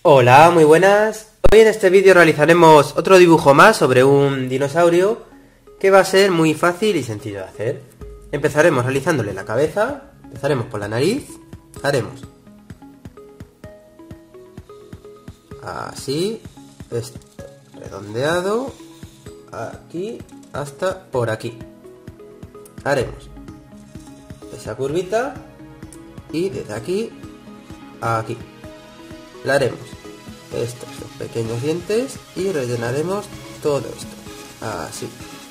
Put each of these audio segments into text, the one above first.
Hola, muy buenas. Hoy en este vídeo realizaremos otro dibujo más sobre un dinosaurio que va a ser muy fácil y sencillo de hacer. Empezaremos realizándole la cabeza, empezaremos por la nariz, haremos así, esto redondeado, aquí hasta por aquí. Haremos esa curvita y desde aquí a aquí. Le haremos estos dos pequeños dientes y rellenaremos todo esto, así.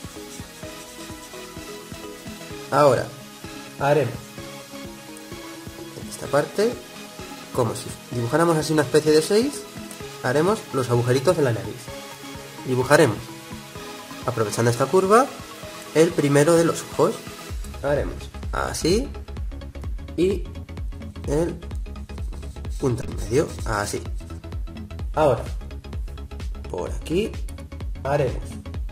Ahora haremos en esta parte, como si dibujáramos así una especie de 6, haremos los agujeritos de la nariz. Dibujaremos, aprovechando esta curva, el primero de los ojos. Haremos así y el punto en medio, así. Ahora, por aquí haremos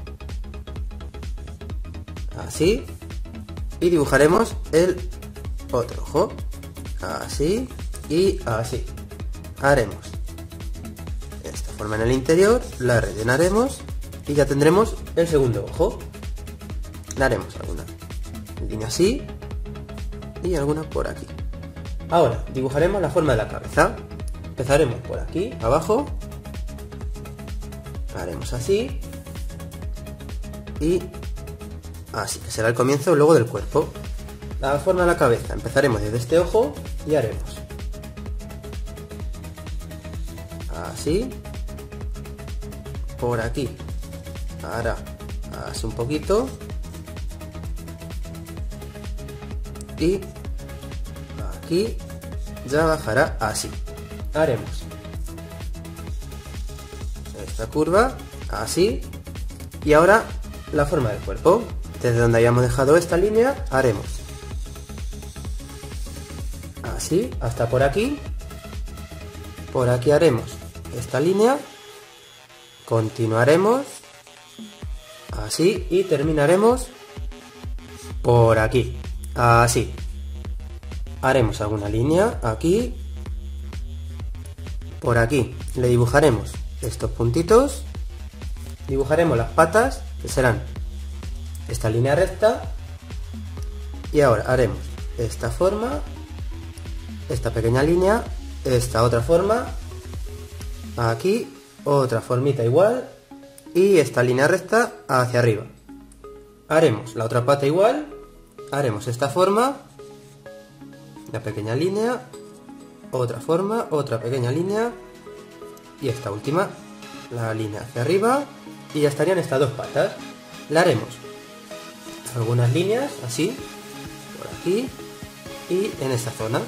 así y dibujaremos el otro ojo, así y así. Haremos esta forma en el interior, la rellenaremos y ya tendremos el segundo ojo. Le haremos alguna línea así y alguna por aquí. Ahora dibujaremos la forma de la cabeza. Empezaremos por aquí abajo, haremos así y así, que será el comienzo luego del cuerpo. La forma de la cabeza, empezaremos desde este ojo y haremos así, por aquí, ahora así un poquito y aquí ya bajará así. Haremos esta curva así y ahora la forma del cuerpo. Desde donde hayamos dejado esta línea haremos así hasta por aquí. Por aquí haremos esta línea, continuaremos así y terminaremos por aquí, así. Haremos alguna línea aquí, por aquí. Le dibujaremos estos puntitos, dibujaremos las patas, que serán esta línea recta, y ahora haremos esta forma, esta pequeña línea, esta otra forma, aquí otra formita igual y esta línea recta hacia arriba. Haremos la otra pata igual, haremos esta forma, la pequeña línea, otra forma, otra pequeña línea y esta última, la línea hacia arriba, y ya estarían estas dos patas. Le haremos algunas líneas así, por aquí y en esta zona.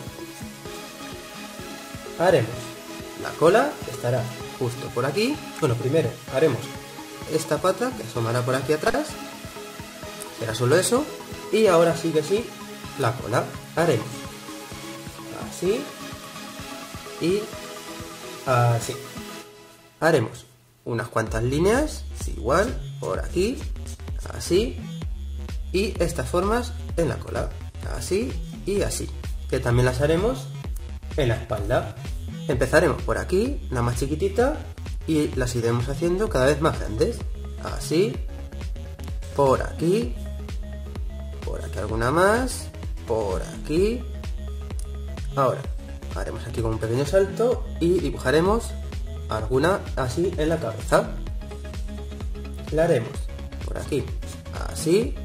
Haremos la cola, que estará justo por aquí. Bueno, primero haremos esta pata que asomará por aquí atrás, será solo eso, y ahora sí que sí, la cola. Haremos así y así. Haremos unas cuantas líneas, igual, por aquí, así, y estas formas en la cola, así y así, que también las haremos en la espalda. Empezaremos por aquí, la más chiquitita, y las iremos haciendo cada vez más grandes, así, por aquí alguna más, por aquí. Ahora haremos aquí con un pequeño salto y dibujaremos alguna así en la cabeza. La haremos por aquí así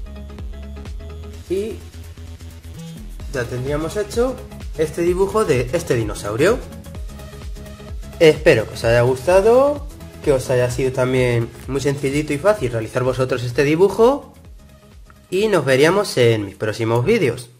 y ya tendríamos hecho este dibujo de este dinosaurio. Espero que os haya gustado, que os haya sido también muy sencillito y fácil realizar vosotros este dibujo, y nos veríamos en mis próximos vídeos.